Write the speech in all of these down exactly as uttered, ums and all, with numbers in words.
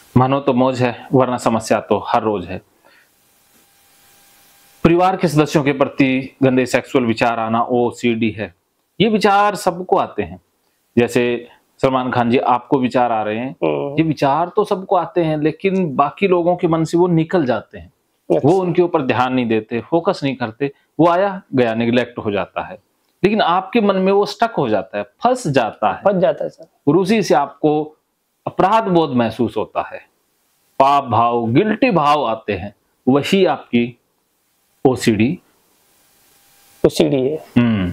मानो तो मौज है, वरना समस्या तो हर रोज है। परिवार के सदस्यों के प्रति गंदे सेक्सुअल विचार आना ओ सी डी है। ये विचार सबको आते हैं। जैसे सलमान खान जी, आपको विचार आ रहे हैं, ये विचार तो सबको आते हैं, लेकिन बाकी लोगों के मन से वो निकल जाते हैं। अच्छा। वो उनके ऊपर ध्यान नहीं देते, फोकस नहीं करते, वो आया गया, निगलेक्ट हो जाता है। लेकिन आपके मन में वो स्टक हो जाता है, फंस जाता है, फंस जाता है सर। और उसी से आपको अपराध बोध महसूस होता है, पाप भाव, गिल्टी भाव आते हैं। वही आपकी ओसीडी ओसीडी है। हम्म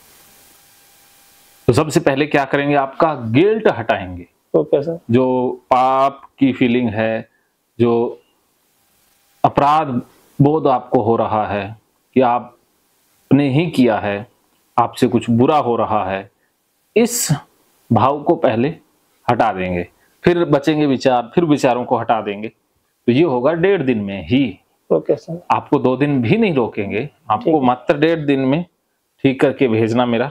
तो सबसे पहले क्या करेंगे, आपका गिल्ट हटाएंगे। Okay sir. जो पाप की फीलिंग है, जो अपराध बोध आपको हो रहा है कि आपने ही किया है, आपसे कुछ बुरा हो रहा है, इस भाव को पहले हटा देंगे। फिर बचेंगे विचार, फिर विचारों को हटा देंगे। तो ये होगा डेढ़ दिन में ही। Okay sir. आपको दो दिन भी नहीं रोकेंगे, आपको मात्र डेढ़ दिन में ठीक करके भेजना मेरा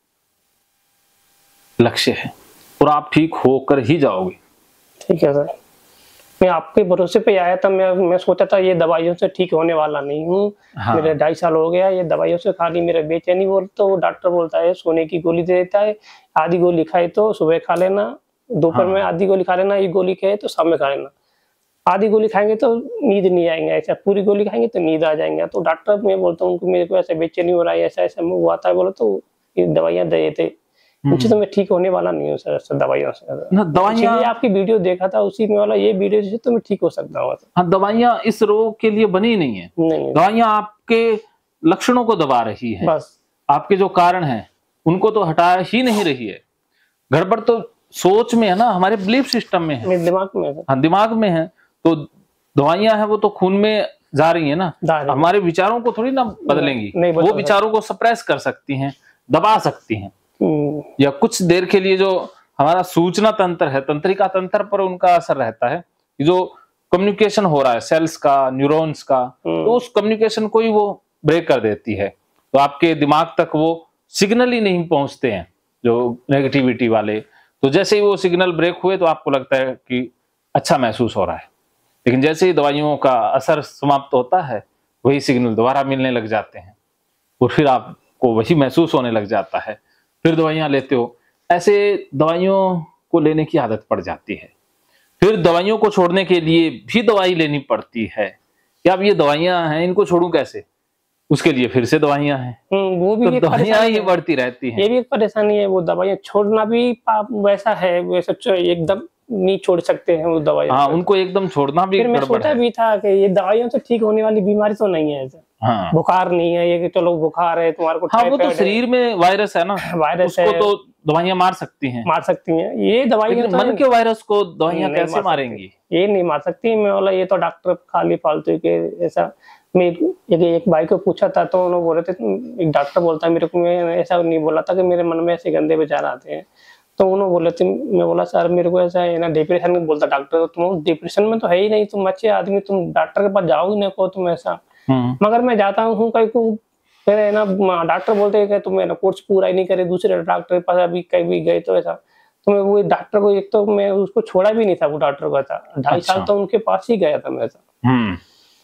लक्ष्य है, और आप ठीक होकर ही जाओगे। ठीक है सर। मैं आपके भरोसे पे आया था। मैं मैं सोचा था ये दवाइयों से ठीक होने वाला नहीं हूँ। हाँ। मेरे ढाई साल हो गया ये दवाइयों से, खाली मेरे बेचैनी बोल तो डॉक्टर बोलता है सोने की गोली दे देता है, आधी गोली खाई तो सुबह खा लेना, दोपहर हाँ। में आधी गोली खा लेना, एक गोली खाए तो शाम में खा लेना। आधी गोली खाएंगे तो नींद नहीं आएंगे, ऐसा पूरी गोली खाएंगे तो नींद आ जाएंगे। तो डॉक्टर मैं बोलता हूँ मेरे को ऐसा बेचैनी हो रहा है, ऐसा ऐसा हुआ था, बोला तो ये दवाइयाँ दे देते, मुझे तो मैं ठीक होने वाला नहीं हूँ सर दवाइयों से। ना दवाइयाँ, आपकी वीडियो देखा था उसी में वाला ये वीडियो से तो मैं ठीक हो सकता हूँ। हाँ, दवाइयाँ इस रोग के लिए बनी नहीं है। नहीं, दवाइयाँ आपके लक्षणों को दबा रही है, बस आपके जो कारण हैं उनको तो हटा ही नहीं रही है। गड़बड़ तो सोच में है ना, हमारे बिलीफ सिस्टम में है, दिमाग में है। हाँ, दिमाग में है। तो दवाइयाँ है वो तो खून में जा रही है ना, हमारे विचारों को थोड़ी ना बदलेंगी। वो विचारों को सप्रेस कर सकती हैं, दबा सकती हैं, या कुछ देर के लिए जो हमारा सूचना तंत्र है, तंत्रिका तंत्र पर उनका असर रहता है। जो कम्युनिकेशन हो रहा है सेल्स का, न्यूरॉन्स का, तो उस कम्युनिकेशन को ही वो ब्रेक कर देती है। तो आपके दिमाग तक वो सिग्नल ही नहीं पहुंचते हैं जो नेगेटिविटी वाले। तो जैसे ही वो सिग्नल ब्रेक हुए तो आपको लगता है कि अच्छा महसूस हो रहा है, लेकिन जैसे ही दवाइयों का असर समाप्त होता है वही सिग्नल दोबारा मिलने लग जाते हैं, और फिर आपको वही महसूस होने लग जाता है। फिर दवाइयाँ लेते हो, ऐसे दवाइयों को लेने की आदत पड़ जाती है। फिर दवाइयों को छोड़ने के लिए भी दवाई लेनी पड़ती है कि अब ये दवाइयाँ हैं, इनको छोड़ूं कैसे, उसके लिए फिर से दवाइयाँ हैं। वो भी तो दवाइयाँ ये बढ़ती रहती हैं। ये भी एक परेशानी है। वो दवाइयाँ छोड़ना भी पाप वैसा है, वैसा एकदम नहीं छोड़ सकते हैं वो दवाइयाँ। हाँ, उनको एकदम छोड़ना भी फिर मैं सोचा भी था कि ये दवाइयों से ठीक होने वाली बीमारी तो नहीं है ऐसा। हाँ। बुखार नहीं है ये कि चलो बुखार है तुम्हारे को, हाँ, वो तो शरीर में वायरस है ना, वायरस है, उसको तो दवाइयाँ मार सकती हैं मार सकती हैं। ये दवाइयाँ तो मन के वायरस को दवाइयाँ कैसे मारेंगी? ये नहीं मार सकती। मैं बोला ये तो डॉक्टर खाली फालतू के ऐसा। मैं एक, एक भाई को पूछा था तो उन्होंने बोले थे, एक डॉक्टर बोलता है मेरे को, मैं ऐसा नहीं बोला था कि मेरे मन में ऐसे गंदे विचार आते हैं। तो उन्होंने बोले थे, मैं बोला सर मेरे को ऐसा है ना डिप्रेशन में, बोलता डॉक्टर तो तुम डिप्रेशन में तो है ही नहीं, तुम अच्छे आदमी, तुम डॉक्टर के पास जाओगे ना को तुम ऐसा। मगर मैं जाता हूँ कहीं को, फिर है ना डॉक्टर बोलते हैं कि तुम ना कोर्स पूरा ही नहीं करे, दूसरे डॉक्टर के पास अभी कहीं भी गए तो ऐसा। तो मैं वो डॉक्टर को, एक तो मैं उसको छोड़ा भी नहीं था, वो डॉक्टर को था ढाई साल तो उनके पास ही गया था मैं ऐसा।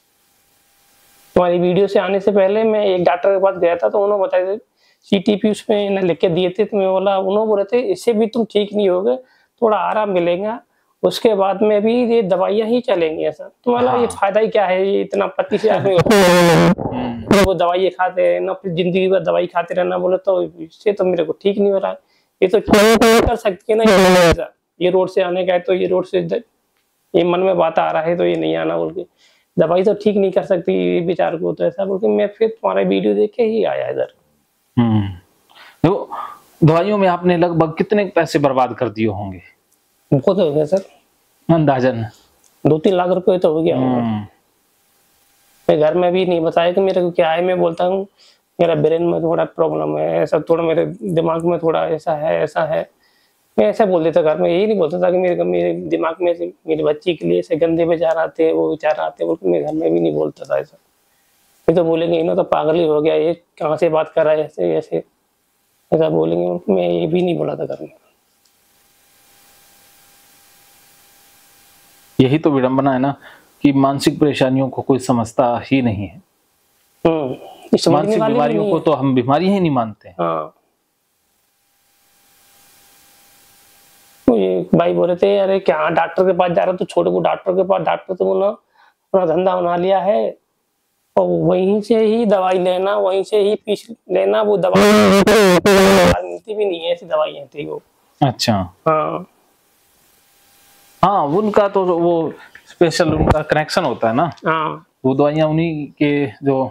तुम्हारी वीडियो से आने से पहले मैं एक डॉक्टर के पास गया था, तो उन्होंने बताया सीटीपी उसमें लिख के दिए थे। तो मैं बोला, उन्होंने बोले थे इससे भी तुम ठीक नहीं होगे, थोड़ा आराम मिलेगा, उसके बाद में भी ये दवाइयाँ ही चलेंगी ऐसा। तो बोला ये फायदा ही क्या है, ये इतना पति से आदमी तो वो दवाई खाते हैं ना, फिर जिंदगी भर दवाई खाते रहना। बोले तो इससे तो मेरे को ठीक नहीं हो रहा है, ये तो कर सकती है ना, ये रोड से आने का है तो ये रोड से ये मन में बात आ रहा है तो ये नहीं आना, बोल के दवाई तो ठीक नहीं कर सकती विचार को, तो ऐसा बोल के मैं फिर तुम्हारा वीडियो देख के ही आया इधर। हम्म तो दवाइयों में आपने लगभग कितने पैसे बर्बाद कर दिए होंगे? बहुत हो गया सर, अंदाजन दो तीन लाख रुपए तो हो गया। मैं घर में भी नहीं बताया कि मेरे को क्या है। मैं बोलता हूँ मेरा ब्रेन में थोड़ा प्रॉब्लम है, ऐसा थोड़ा मेरे दिमाग में थोड़ा ऐसा है ऐसा है, मैं ऐसा बोल देता घर में। यही नहीं बोलता था कि मेरे मेरे दिमाग में से मेरी बच्ची के लिए ऐसे गंदे विचार आते हैं, वो विचार आते हैं, बोल के मैं घर में भी नहीं बोलता था ऐसा। ये तो बोलेंगे इन्हों तो पागल ही हो गया, ये कहाँ से बात कर रहा है ऐसे ऐसे, ऐसा बोलेंगे। मैं ये भी नहीं बोला था घर में। यही तो विडंबना है ना कि मानसिक परेशानियों को कोई समझता ही नहीं है। मानसिक बीमारियों को तो हम बीमारी ही नहीं मानते। हाँ। तो ये भाई बोल रहे थे अरे क्या डॉक्टर के पास जा रहे हो, तो छोटे को डॉक्टर के पास, डॉक्टर तो ना अपना धंधा बना लिया है और वहीं से ही दवाई लेना, वहीं से ही फीस लेना, वो दवाई मिलती भी नहीं है, ऐसी दवाइयाँ थी वो। अच्छा। हाँ हाँ, उनका तो वो स्पेशल उनका कनेक्शन होता है ना। हाँ, वो दवाइयाँ उन्हीं के जो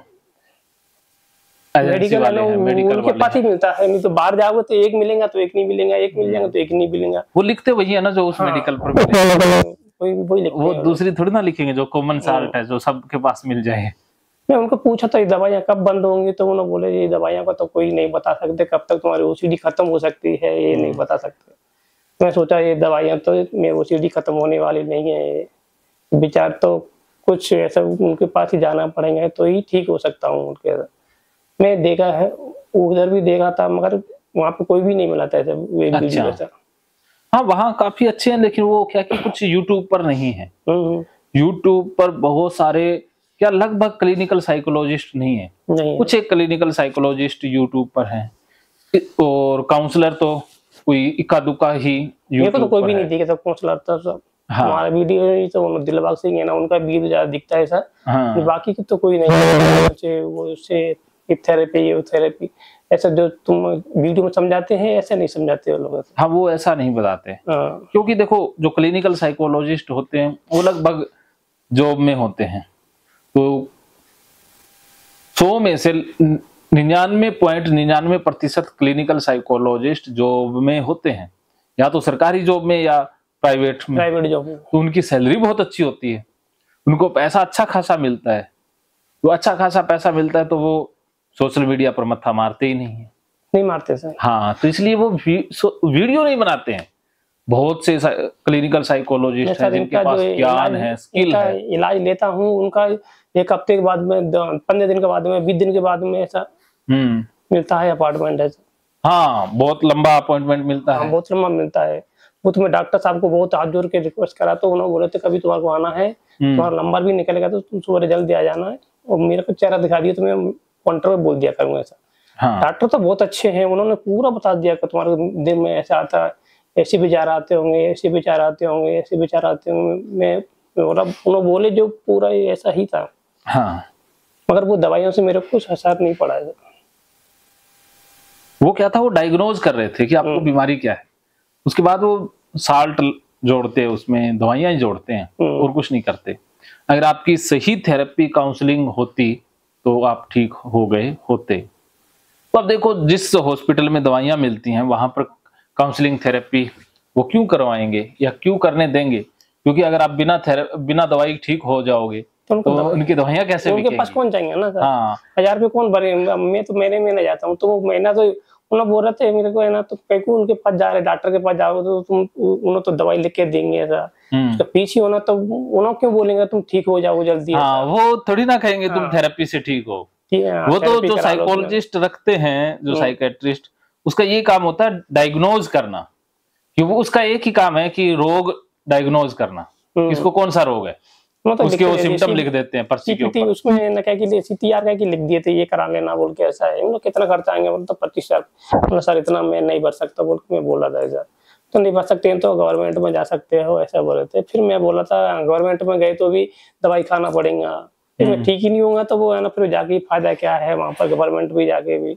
मेडिकल वाले हैं, मेडिकल उनके पास ही मिलता है, नहीं तो बाहर जाओगे तो एक मिलेगा तो एक नहीं मिलेगा, एक मिल जाएगा तो एक नहीं मिलेगा। वो लिखते वही है ना जो उस मेडिकल पर वही वही लिखते हैं। वो दूसरी थोड़ी ना लिखेंगे जो कॉमन साल्ट है जो सबके पास मिल जाए। मैं उनको पूछा था ये दवाइयाँ कब बंद होंगी, तो उन्होंने बोले ये दवाइयाँ का तो कोई नहीं बता सकते, कब तक तुम्हारी ओसीडी खत्म हो सकती है ये नहीं बता सकते। मैं सोचा ये दवाइयाँ तो मेरी ओसीडी खत्म होने वाली नहीं है, विचार तो कुछ ऐसा उनके पास ही जाना पड़ेगा तो ही ठीक हो सकता हूँ उनके। मैं देखा है उधर भी देखा था मगर वहाँ पे कोई भी नहीं मिला था ऐसा। अच्छा। हाँ वहाँ काफी अच्छे हैं, लेकिन वो क्या कि कुछ यूट्यूब पर नहीं है। यूट्यूब पर बहुत सारे क्या लगभग क्लिनिकल साइकोलॉजिस्ट नहीं है, नहीं कुछ एक क्लिनिकल साइकोलॉजिस्ट यूट्यूब पर हैं और काउंसलर तो कोई इक्का दुक्का ही यूट्यूब तो कोई भी नहीं दिखे। काउंसलर तो सब हमारा वीडियो तो दिलबाग सिंह है ना, उनका वीडियो ज्यादा दिखता है सर। हाँ। बाकी की तो कोई नहीं, वो उससे थेरेपी ये थेरेपी ऐसा जो तुम वीडियो में समझाते हैं ऐसा नहीं समझाते वो लोग। हाँ वो ऐसा नहीं बताते। हाँ। क्योंकि देखो जो क्लिनिकल साइकोलॉजिस्ट होते हैं वो लगभग जॉब में होते हैं, तो सौ में से निन्यानवे पॉइंट निन्यानवे प्रतिशत क्लिनिकल साइकोलॉजिस्ट जॉब में होते हैं, या तो सरकारी जॉब में या प्राइवेट में। प्राइवेट जॉब में तो उनकी सैलरी बहुत अच्छी होती है, उनको पैसा अच्छा खासा मिलता है। तो अच्छा खासा पैसा मिलता है तो वो सोशल मीडिया पर मत्था मारते ही नहीं है। नहीं मारते सर। हाँ, तो इसलिए वो वी, वीडियो नहीं बनाते हैं। बहुत से क्लिनिकल साइकोलॉजिस्ट हैं जिनके पास ज्ञान है, स्किल है। इलाज लेता हूँ उनका एक हफ्ते के बाद में, पंद्रह दिन के बाद में, बीस दिन के बाद में ऐसा मिलता है अपॉइंटमेंट है। हाँ बहुत लंबा अपॉइंटमेंट मिलता है। बहुत लंबा मिलता है। वो तुम्हें डॉक्टर साहब को बहुत हाथ जोड़ के रिक्वेस्ट करा तो उन्होंने बोले थे कभी तुम्हारे को आना है, तुम्हारा नंबर भी निकलेगा तो तुम सुबह जल्दी आ जाना है। और मेरे को चेहरा दिखा दिया तो मैं काउंटर में बोल दिया करूंगा ऐसा। हाँ। डॉक्टर तो बहुत अच्छे हैं, उन्होंने पूरा बता दिया कि तुम्हारे दिन में ऐसा आता है, ऐसे विचार आते होंगे, ऐसे विचार आते होंगे, ऐसे विचार आते होंगे। मैं उन्होंने बोले जो पूरा ऐसा ही था। हाँ। मगर वो दवाइयों से मेरे को कुछ असर नहीं पड़ा है। वो क्या था, वो डायग्नोज कर रहे थे कि आपको बीमारी क्या है, उसके बाद वो साल्ट जोड़ते हैं उसमें, दवाइयां ही जोड़ते हैं और कुछ नहीं करते। अगर आपकी सही थेरेपी काउंसलिंग होती तो आप ठीक हो गए होते। तो अब देखो जिस हॉस्पिटल में दवाइयां मिलती हैं वहां पर काउंसलिंग थेरेपी वो क्यों करवाएंगे या क्यों करने देंगे? क्योंकि अगर आप बिना बिना दवाई ठीक हो जाओगे तो, तो उनकी दवाइयां कैसे बिकेंगी? उनके पास कौन जाएंगे ना सर। हाँ। हजार रुपये कौन भरे? मैं तो मेरे में जाता हूँ तो वो महीना तो उन्होंने बोल रहे थे मेरे को है ना, तो कहीं उनके पास जा रहे डॉक्टर के पास जाओगे तो तुम उन्होंने तो दवाई लिख के देंगे ऐसा। उसका पीछे होना तो उन्होंने क्यों बोलेंगे तुम ठीक हो जाओ जल्दी। हाँ, वो थोड़ी ना कहेंगे तुम थेरेपी से ठीक हो। वो तो जो साइकोलॉजिस्ट रखते हैं, जो साइकेट्रिस्ट, उसका ये काम होता है डायग्नोज करना, कि वो उसका एक ही काम है कि रोग डायग्नोज करना, इसको कौन सा रोग है, तो उसके वो सिम्टम लिख देते हैं पर्ची के ऊपर। उसमें ना क्या कि सीटीआर का कि लिख दिए थे ये करा लेना बोल के ऐसा है। उन्होंने कितना खर्चा आएंगे बोल तो पच्चीस हजार सर इतना मैं नहीं भर सकता बोल के मैं बोला था ऐसा। तो नहीं भर सकते हैं तो गवर्नमेंट में जा सकते हो ऐसा बोले थे। फिर मैं बोला था गवर्नमेंट में गए तो भी दवाई खाना पड़ेगा, फिर मैं ठीक ही नहीं होगा तो वो है ना फिर जाके फायदा क्या है वहां पर गवर्नमेंट भी जाके भी।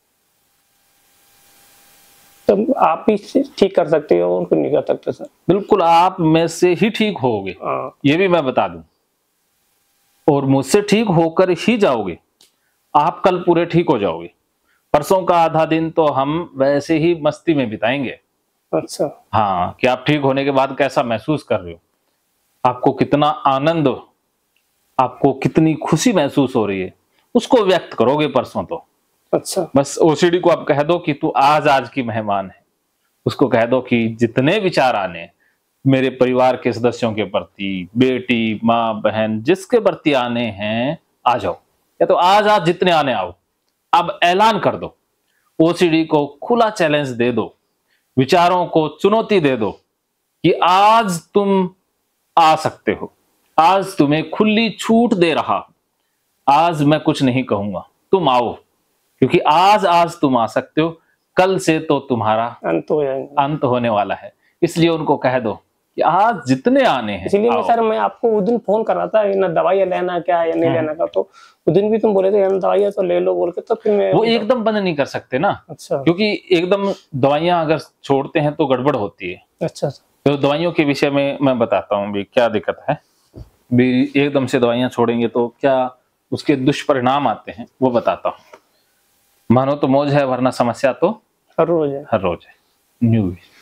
तो आप ही ठीक कर सकते हो और नहीं कर सकते सर। बिल्कुल आप में से ही ठीक होगे, ये भी मैं बता दूं, और मुझसे ठीक होकर ही जाओगे। आप कल पूरे ठीक हो जाओगे, परसों का आधा दिन तो हम वैसे ही मस्ती में बिताएंगे। अच्छा। हाँ, कि आप ठीक होने के बाद कैसा महसूस कर रहे हो, आपको कितना आनंद, आपको कितनी खुशी महसूस हो रही है, उसको व्यक्त करोगे परसों तो। अच्छा। बस ओसीडी को आप कह दो कि तू आज आज की मेहमान है, उसको कह दो कि जितने विचार आने मेरे परिवार के सदस्यों के प्रति, बेटी माँ बहन जिसके प्रति आने हैं आ जाओ, या तो आज आज जितने आने आओ। अब ऐलान कर दो, ओसीडी को खुला चैलेंज दे दो, विचारों को चुनौती दे दो कि आज तुम आ सकते हो। आज तुम्हें खुली छूट दे रहा, आज मैं कुछ नहीं कहूंगा, तुम आओ, क्योंकि आज आज तुम आ सकते हो, कल से तो तुम्हारा अंत हो जाएगा, अंत होने वाला है। इसलिए उनको कह दो कि आज जितने आने हैं। इसलिए मैं सर मैं आपको उस दिन फोन कर रहा था ना, दवाइयाँ लेना क्या या नहीं लेना का, तो उस दिन भी तुम बोले थे दवाइयाँ तो ले लो बोल के, तो फिर मैं वो एकदम बंद नहीं कर सकते ना। अच्छा। क्योंकि एकदम दवाइयाँ अगर छोड़ते हैं तो गड़बड़ होती है। अच्छा। तो दवाइयों के विषय में मैं बताता हूँ भी क्या दिक्कत है, भी एकदम से दवाइयाँ छोड़ेंगे तो क्या उसके दुष्परिणाम आते हैं वो बताता हूँ। मानो तो मौज है, वरना समस्या तो हर रोज है, हर रोज है। न्यू